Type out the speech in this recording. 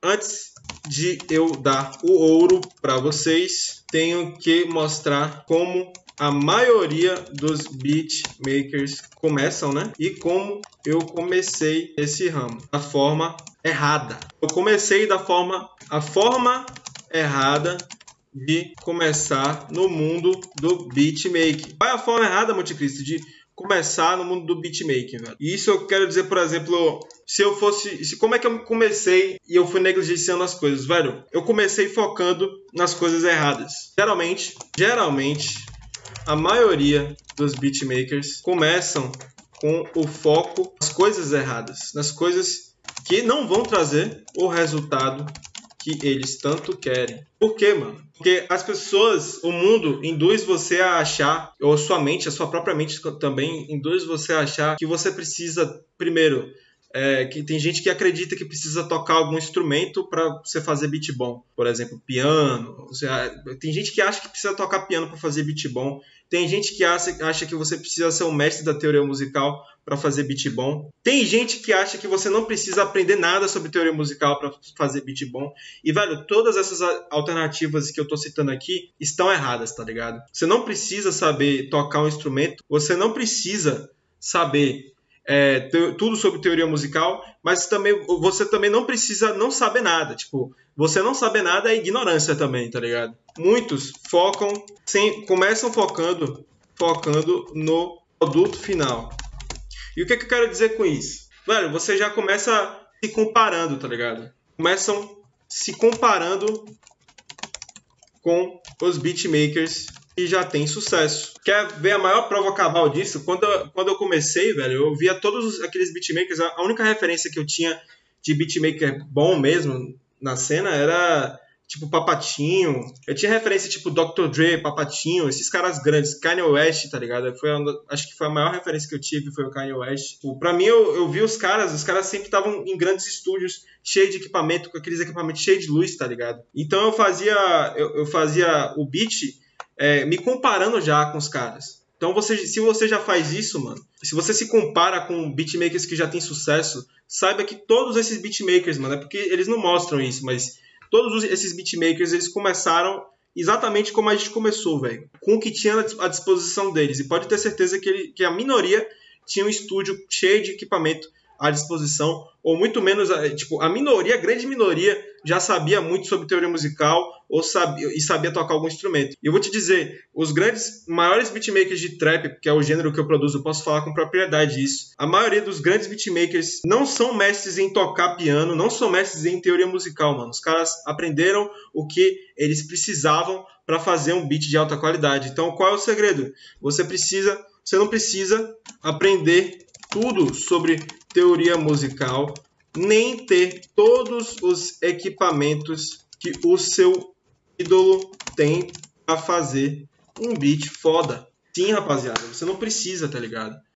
antes de eu dar o ouro para vocês, tenho que mostrar como a maioria dos beatmakers começam, né? E como eu comecei esse ramo, da forma errada. Eu comecei a forma errada de começar no mundo do beatmaking. Qual é a forma errada, Monte Cristo, de começar no mundo do beatmaking, velho? E isso eu quero dizer, por exemplo, como é que eu comecei e eu fui negligenciando as coisas, velho? Eu comecei focando nas coisas erradas. Geralmente, a maioria dos beatmakers começam com o foco nas coisas erradas, nas coisas que não vão trazer o resultado que eles tanto querem. Por quê, mano? Porque as pessoas, o mundo induz você a achar, ou a sua mente, a sua própria mente também induz você a achar que você precisa, primeiro, que tem gente que acredita que precisa tocar algum instrumento para você fazer beat bom. Por exemplo, piano. Tem gente que acha que precisa tocar piano para fazer beat bom. Tem gente que acha que você precisa ser um mestre da teoria musical para fazer beat bom. Tem gente que acha que você não precisa aprender nada sobre teoria musical para fazer beat bom. E, velho, todas essas alternativas que eu tô citando aqui estão erradas, tá ligado? Você não precisa saber tocar um instrumento, você não precisa saber tudo sobre teoria musical, mas você também não precisa não saber nada. Tipo, você não saber nada é ignorância também, tá ligado? Muitos começam focando no produto final. E o que eu quero dizer com isso? Velho, você já começa se comparando, tá ligado? Começam se comparando com os beatmakers que já tem sucesso. Quer ver a maior prova cabal disso? Quando eu comecei, velho, eu via todos aqueles beatmakers. A única referência que eu tinha de beatmaker bom mesmo na cena era tipo Papatinho. Eu tinha referência tipo Dr. Dre, Papatinho, esses caras grandes. Kanye West, tá ligado? Acho que foi a maior referência que eu tive, foi o Kanye West. Pra mim, eu vi os caras sempre estavam em grandes estúdios, cheios de equipamento, com aqueles equipamentos cheios de luz, tá ligado? Então eu fazia o beat me comparando já com os caras. Então, se você já faz isso, mano, se você se compara com beatmakers que já tem sucesso, saiba que todos esses beatmakers, mano, é porque eles não mostram isso, mas todos esses beatmakers, eles começaram exatamente como a gente começou, velho, com o que tinha à disposição deles. E pode ter certeza que a minoria tinha um estúdio cheio de equipamento à disposição, ou muito menos, tipo, a grande minoria já sabia muito sobre teoria musical e sabia tocar algum instrumento. E eu vou te dizer, os maiores beatmakers de trap, que é o gênero que eu produzo, eu posso falar com propriedade isso. A maioria dos grandes beatmakers não são mestres em tocar piano, não são mestres em teoria musical, mano. Os caras aprenderam o que eles precisavam para fazer um beat de alta qualidade. Então, qual é o segredo? Você não precisa aprender tudo sobre teoria musical, nem ter todos os equipamentos que o seu ídolo tem para fazer um beat foda. Sim, rapaziada, você não precisa, tá ligado?